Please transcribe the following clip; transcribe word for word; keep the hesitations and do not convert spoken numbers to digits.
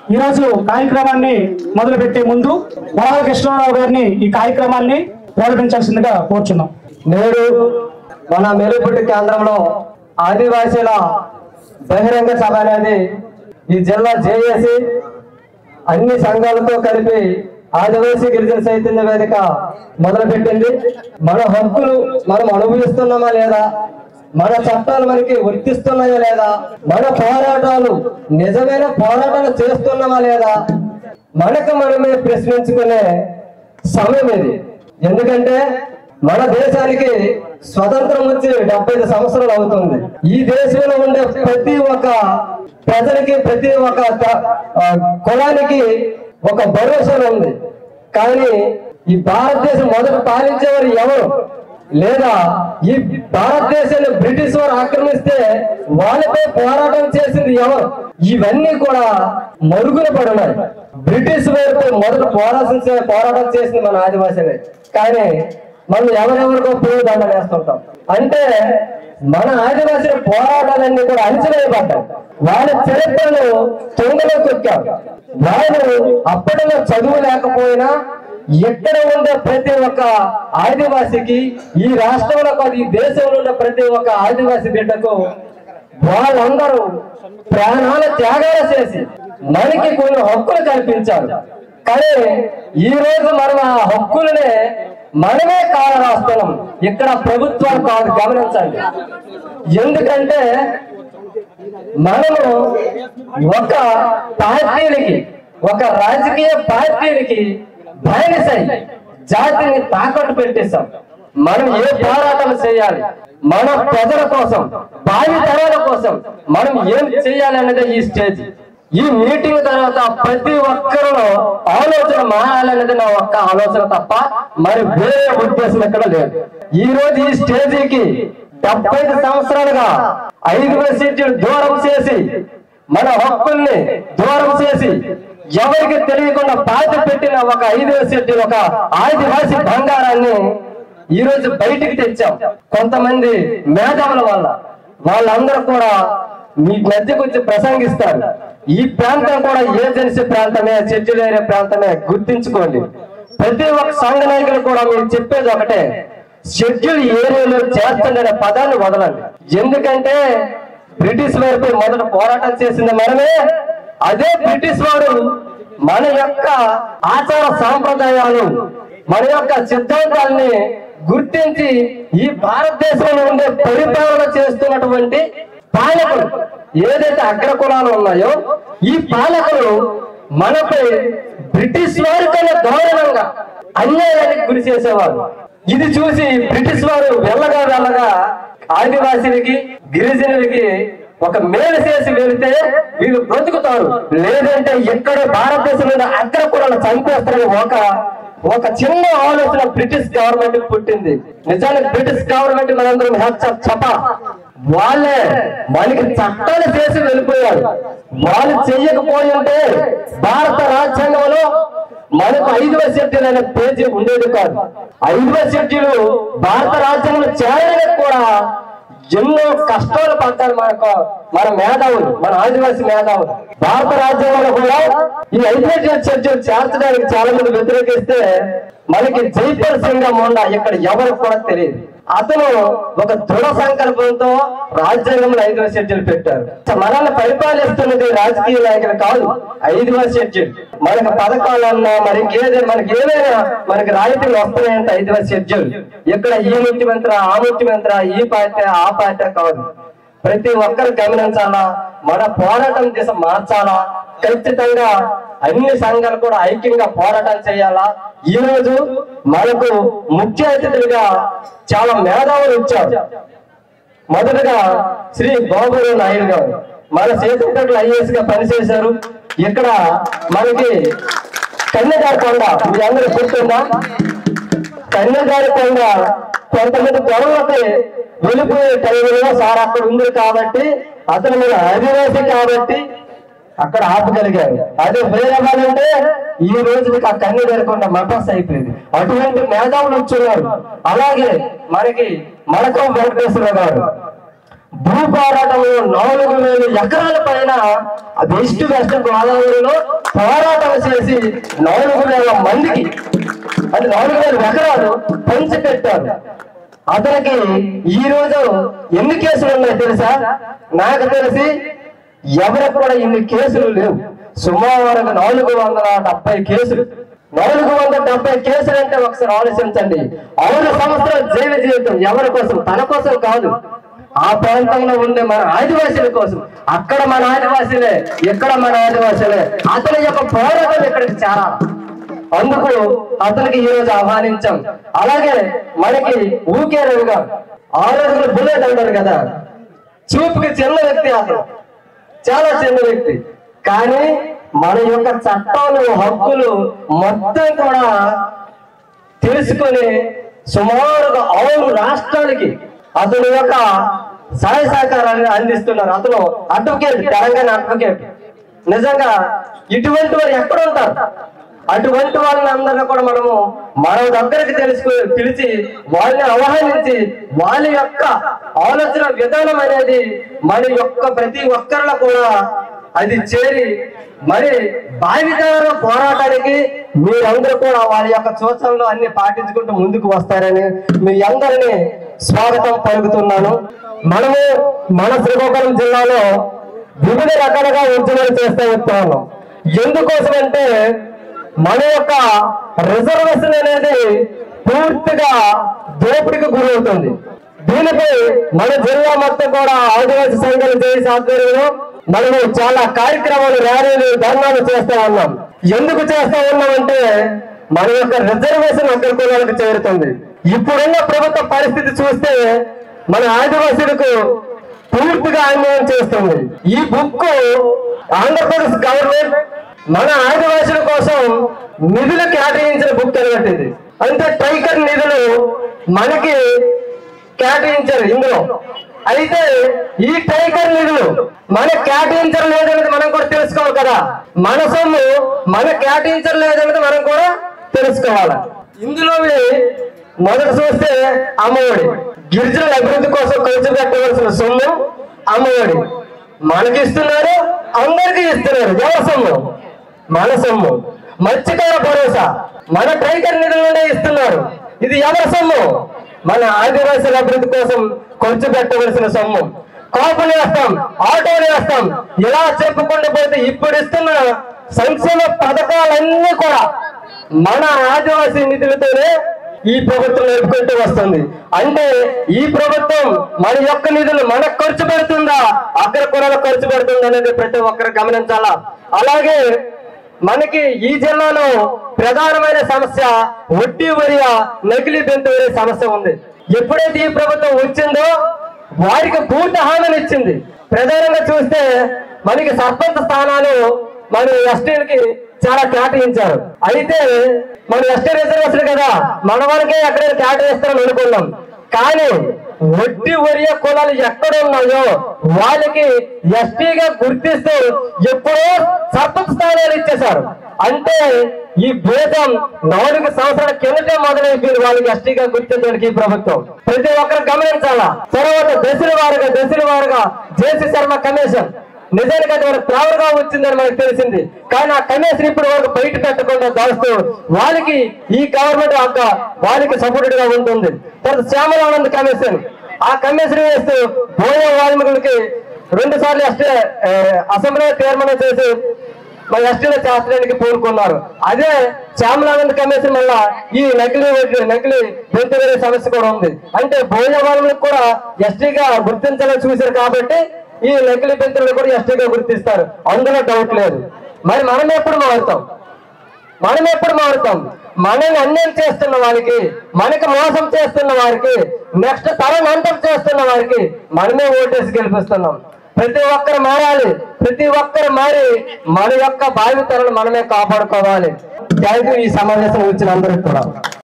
ఈరోజు కార్యక్రమాన్ని మొదలుపెట్టే ముందు వరాల కృష్ణారావు గారిని ఈ కార్యక్రమాన్ని ప్రారంభించాల్సిందిగా కోరుచున్నాం. నేడు మన మేలుపుట్టి కేంద్రంలో ఆదివాసీల బహిరంగ సభ అనేది ఈ జిల్లా జేఏసీ అన్ని సంఘాలతో కలిపి ఆదివాసీ గిరిజన చైతన్య వేదిక మొదలుపెట్టింది. మన హక్కులు మనం అనుభవిస్తున్నామా లేదా, మన చట్టాలు మనకి వర్తిస్తున్నాయా లేదా, మన పోరాటాలు నిజమైన పోరాటాలు చేస్తున్నామా లేదా, మనకు మనమే ప్రశ్నించుకునే సమయం ఇది. ఎందుకంటే మన దేశానికి స్వతంత్రం వచ్చి డెబ్బై ఐదు సంవత్సరాలు అవుతుంది. ఈ దేశంలో ఉండే ప్రతి ఒక్క ప్రజలకి ప్రతి ఒక్క కులానికి ఒక భరోసా ఉంది. కానీ ఈ భారతదేశం మొదట పాలించేవారు ఎవరు, లేదా ఈ భారతదేశాన్ని బ్రిటిష్ వారు ఆక్రమిస్తే వాళ్ళపై పోరాటం చేసింది ఎవరు, ఇవన్నీ కూడా మరుగున పడున్నాయి. బ్రిటిష్ వారిపై మొదట పోరాటం పోరాటం చేసింది మన ఆదివాసీలే. కానీ మనం ఎవరెవరికో పేరు దండ వేస్తుంటాం. అంటే మన ఆదివాసీల పోరాటాలన్నీ కూడా అణచివేయబడ్డాయి. వాళ్ళ చరిత్రను తొంగలో తొక్కారు. వాళ్ళు అప్పటిలో చదువు లేకపోయినా ఎక్కడ ఉండే ప్రతి ఒక్క ఆదివాసికి, ఈ రాష్ట్రంలో కాదు ఈ దేశంలో ఉండే ప్రతి ఒక్క ఆదివాసి బిడ్డకు వాళ్ళందరూ ప్రాణాల త్యాగాలు చేసి మనకి కొన్ని హక్కులు కల్పించారు. కానీ ఈ రోజు మనం ఆ హక్కులనే మనమే కాల రాస్తున్నాం. ఇక్కడ ప్రభుత్వాలు కాదు, గమనించండి. ఎందుకంటే మనము ఒక పార్టీలకి, ఒక రాజకీయ పార్టీలకి బానిసై జాతిని తాకట్టు పెట్టేశాం. మనం ఏ పోరాటం చేయాలి, మన ప్రజల కోసం, భావి తరాల కోసం మనం ఏం చేయాలి అన్నదే ఈ స్టేజ్. ఈ మీటింగ్ తర్వాత ప్రతి ఒక్కరిలో ఆలోచన మారాలన్నది నా ఒక్క ఆలోచన తప్ప మరి వేరే ఉద్దేశం ఎక్కడ లేదు. ఈ రోజు ఈ స్టేజీకి డెబ్బై ఐదు సంవత్సరాలుగా ఐదు సీట్లు దూరం చేసి, మన హక్కుల్ని దూరం చేసి, ఎవరికి తెలియకుండా పాతి పెట్టిన ఒక ఐదు సీట్లు, ఒక ఆదివాసి బంగారాన్ని ఈ రోజు బయటికి తెచ్చాం. కొంతమంది మేధావుల వల్ల వాళ్ళందరూ కూడా మీ మధ్యకు వచ్చి ప్రసంగిస్తారు. ఈ ప్రాంతం కూడా ఏజెన్సీ ప్రాంతమే, షెడ్యూల్ ఏరియా ప్రాంతమే, గుర్తించుకోండి. ప్రతి ఒక్క సంఘ నాయకులు కూడా మీరు చెప్పేది ఒకటే, షెడ్యూల్ ఏరియాలో చేర్చండి అనే పదాన్ని వదలండి. ఎందుకంటే బ్రిటిష్ వారిపై మొదట పోరాటం చేసింది మనమే. అదే బ్రిటిష్ వారు మన యొక్క ఆచార సాంప్రదాయాలు, మన యొక్క సిద్ధాంతాలని గుర్తించి ఈ భారతదేశంలో ఉండే పరిపాలన చేస్తున్నటువంటి పాలకులు ఏదైతే అగ్ర కులాలు ఉన్నాయో, ఈ పాలకులు మనపై బ్రిటిష్ వారి కన్నా దారుణంగా అన్యాయానికి గురి చేసేవారు. ఇది చూసి బ్రిటిష్ వారు వెళ్ళగా వెళ్ళగా ఆదివాసీలకి, గిరిజనులకి ఒక మేలు చేసి వెళితే వీళ్ళు బ్రతుకుతారు, లేదంటే ఎక్కడ భారతదేశంలో అగ్ర కులాలు చంపేస్తారని ఒక ఒక చిన్న ఆలోచన బ్రిటిష్ గవర్నమెంట్ పుట్టింది. నిజానికి బ్రిటిష్ గవర్నమెంట్ మనందరం చప వాళ్ళే మనకి చట్టాలు చేసి వెళ్ళిపోయారు. వాళ్ళు చెయ్యకపోయి ఉంటే భారత రాజ్యాంగంలో మనకు ఐదవ షెడ్యూల్ అనే పేజీ ఉండేది కాదు. ఐదవ షెడ్యూల్ భారత రాజ్యాంగంలో చేరడానికి కూడా ఎన్నో కష్టాలు పడతారు మనకు మన మేధావులు, మన ఆదివాసీ మేధావులు. భారత రాజ్యాంగంలో కూడా ఈ ఐదవ షెడ్యూల్ చేర్చడానికి చాలా మంది వ్యతిరేకిస్తే మనకి జైపల్ సింగ్ మొండా ఇక్కడ ఎవరికి కూడా తెలియదు. అతను ఒక దృఢ సంకల్పంతో రాజ్యాంగంలో ఐదవ షెడ్యూల్ పెట్టారు. మనల్ని పరిపాలిస్తున్నది రాజకీయ నాయకులు కాదు, ఐదవ షెడ్యూల్. మనకు పథకాలన్నా మనకి ఏదైనా మనకి ఏదైనా మనకి రాయితీలు వస్తున్నాయంటే ఐదవ షెడ్యూల్. ఇక్కడ ఈ ముఖ్యమంత్రి, ఆ ముఖ్యమంత్రి, ఈ పార్టీ, ఆ పార్టీ కాదు. ప్రతి ఒక్కరు గమనించాలా, మన పోరాటం దిశ మార్చాలా. ఖచ్చితంగా అన్ని సంఘాలు కూడా ఐక్యంగా పోరాటం చేయాలా. ఈ రోజు మనకు ముఖ్య అతిథులుగా చాలా మేధావులు వచ్చారు. మొదటగా శ్రీ బాబురావు నాయుడు గారు మన చేతులు ఐఏఎస్ గా పనిచేశారు. ఇక్కడ మనకి కన్యగారి కొండ మీ అందరూ గుర్తుందా? కన్యగారి కొండ కొంతమంది గొడవలకి వెళ్ళిపోయే టైంలో సార్ అక్కడ ఉంది కాబట్టి, అతను మీరు ఆదివాసీ కాబట్టి అక్కడ ఆపగలిగారు. అదే వేరే వాళ్ళంటే ఈ రోజు ఆ కన్ను జరగకుండా మపాస్ అయిపోయింది. అటువంటి మేధావులు వచ్చున్నారు. అలాగే మనకి మడకం వెంకటేశ్వర గారు భూ పోరాటంలో నాలుగు వేల ఎకరాల పైన వెస్ట్ వెస్ట్ గోదావరిలో పోరాటం చేసి నాలుగు వేల మందికి అది నాలుగు వేల ఎకరాలు పంచిపెట్టారు. అతనికి ఈ రోజు ఎన్ని కేసులు ఉన్నాయి తెలుసా? నాకు తెలిసి ఎవరికి కూడా ఇన్ని కేసులు లేవు. సుమారుగా నాలుగు వందల డెబ్బై కేసులు నాలుగు వందల డెబ్బై కేసులు అంటే ఒకసారి ఆలోచించండి. ఆరు సంవత్సరాల జైలు జీవితం ఎవరి కోసం? తన కోసం కాదు, ఆ ప్రాంతంలో ఉండే మన ఆదివాసీల కోసం. అక్కడ మన ఆదివాసీలే, ఇక్కడ మన ఆదివాసీలే. అతని యొక్క పోరాటం ఇక్కడికి చేరాలి. అందుకు అతనికి ఈ రోజు ఆహ్వానించాం. అలాగే మనకి ఊకే రవిగా ఆరు అడుగుల బుల్లెట్ అంటారు కదా, చూపుకి చిన్న వ్యక్తి, అతను చాలా చిన్న వ్యక్తి. కానీ మన యొక్క చట్టాలు హక్కులు మొత్తం కూడా తెలుసుకొని సుమారుగా ఆరు రాష్ట్రాలకి అతని యొక్క సహాయ సహకారాన్ని అందిస్తున్నారు. అతను అడ్వకేట్, తెలంగాణ అడ్వకేట్. నిజంగా ఇటువంటి వారు ఎక్కడ ఉంటారు? అటువంటి వాళ్ళని అందరినీ కూడా మనము మన దగ్గరికి తెలుసుకు పిలిచి వాళ్ళని ఆహ్వానించి వాళ్ళ యొక్క ఆలోచన విధానం అనేది మన యొక్క ప్రతి ఒక్కరిలో కూడా అది చేరి మరి భావితరాల పోరాటానికి మీరందరూ కూడా వాళ్ళ యొక్క సూచనలు అన్ని పాటించుకుంటూ ముందుకు వస్తారని మీ అందరినీ స్వాగతం పలుకుతున్నాను. మనము మన శ్రీకాకుళం జిల్లాలో వివిధ రకాలుగా ఉద్యమాలు చేస్తూ వస్తున్నాము. ఎందుకోసం అంటే మన యొక్క రిజర్వేషన్ అనేది పూర్తిగా దోపిడికి గురవుతుంది. దీనిపై మన జిల్లా మొత్తం కూడా ఆదివాసీ సంఘాలు చేసే ఆధ్వర్యంలో మనము చాలా కార్యక్రమాలు, ర్యాలీలు, ధర్నాలు చేస్తా ఉన్నాం. ఎందుకు చేస్తా ఉన్నామంటే మన యొక్క రిజర్వేషన్ అగ్ర కులాలకు చేరుతుంది. ఇప్పుడున్న ప్రభుత్వ పరిస్థితి చూస్తే మన ఆదివాసీలకు పూర్తిగా అన్యాయం చేస్తుంది. ఈ బుక్ ఆంధ్రప్రదేశ్ గవర్నమెంట్ మన ఆదివాసుల కోసం నిధులు కేటాయించిన బుక్ అనబట్టింది. అంటే టైకర్ నిధులు మనకి కేటాయించారు ఇందులో. అయితే ఈ టైకర్ నిధులు మన కేటాయించడం లేదనేది మనం కూడా తెలుసుకోవాలి కదా. మన సొమ్ము మన కేటాయించడం లేదనేది మనం కూడా తెలుసుకోవాలి. ఇందులో మొదట చూస్తే అమ్మఒడి, గిరిజనుల అభివృద్ధి కోసం ఖర్చు పెట్టవలసిన సొమ్ము అమ్మఒడి మనకి ఇస్తున్నారు, అందరికీ ఇస్తున్నారు. ఎవరి సొమ్ము? మన సొమ్ము. మత్స్యకార భరోసా మన టైకర్ నిధులనే ఇస్తున్నారు. ఇది ఎవరి సొమ్ము? మన ఆదివాసుల అభివృద్ధి కోసం ఖర్చు పెట్టవలసిన సొమ్ము. కాపులు వేస్తాం, ఆటోలు వేస్తాం, ఇలా చెప్పుకుంటూ పోతే ఇప్పుడు ఇస్తున్న సంక్షేమ పథకాలన్నీ కూడా మన ఆదివాసీ నిధులతోనే ఈ ప్రభుత్వం నడుపుకుంటూ వస్తుంది. అంటే ఈ ప్రభుత్వం మన యొక్క నిధులు మనకు ఖర్చు పెడుతుందా, అగ్ర కులాలకు ఖర్చు పెడుతుందా అనేది ప్రతి ఒక్కరు గమనించాలా. అలాగే మనకి ఈ జిల్లాలో ప్రధానమైన సమస్య వడ్డీ వరియ నకిలీ బెంతు వరి సమస్య ఉంది. ఎప్పుడైతే ఈ ప్రభుత్వం వచ్చిందో వారికి పూర్తి హామీని ఇచ్చింది. ప్రధానంగా చూస్తే మనకి సర్పంచ్ స్థానాలు మన ఎస్టీలకి చాలా కేటాయించారు. అయితే మన ఎస్టీ రిజర్వేషన్ కదా, మన వరకే ఎక్కడైనా కేటాయిస్తారని అనుకున్నాం. కానీ వడ్డీ వరియ కులాలు ఎక్కడ ఉన్నాయో వాళ్ళకి ఎస్టీగా గుర్తిస్తూ ఎప్పుడో సర్పంచ్ స్థానాలు ఇచ్చేశారు. అంటే ఈ భేదం నాలుగు సంవత్సరాల కిందటే మొదలైపోయింది వాళ్ళకి ఎస్టీగా గుర్తించడానికి ఈ ప్రభుత్వం. ప్రతి ఒక్కరు గమనించాలా. తర్వాత దశల వారుగా దశల వారుగా జేసీ శర్మ కమిషన్ నిజానికి అది మనకు ప్రావర్గా వచ్చిందని మనకు తెలిసింది. కానీ ఆ కమిషన్ ఇప్పుడు వరకు బయట పెట్టకుండా దాస్తూ వాళ్ళకి ఈ గవర్నమెంట్ యొక్క వాళ్ళకి సపోర్టెడ్ గా ఉంటుంది. తర్వాత శ్యామలానంద్ కమిషన్, ఆ కమిషన్ వేస్తూ బోయ వాల్మీకులకి రెండు సార్లు ఎస్టీ అసెంబ్లీలో తీర్మానం చేసి మన ఎస్టీలో చేర్చడానికి పూనుకున్నారు. అదే శ్యామలానంద్ కమిషన్ వల్ల ఈ నకిలీ నకిలీ బెంతు వేరే సమస్య కూడా ఉంది. అంటే బోయ వాల్మీకి కూడా ఎస్టీగా గుర్తించాలని చూశారు కాబట్టి ఈ నకిలీ బెంతులను కూడా ఎస్టీగా గుర్తిస్తారు, అందులో డౌట్ లేదు. మరి మనం ఎప్పుడు మారుతాం? మనం ఎప్పుడు మారుతాం? మనల్ని అన్యాయం చేస్తున్న వారికి, మనకి మోసం చేస్తున్న వారికి, నెక్స్ట్ తరం అంతం చేస్తున్న వారికి మనమే ఓటేసి గెలిపిస్తున్నాం. ప్రతి ఒక్కరు మారాలి, ప్రతి ఒక్కరు మారి మన యొక్క భావితరాలను మనమే కాపాడుకోవాలి. థ్యాంక్ యూ ఈ సమావేశం వచ్చిన అందరికి కూడా.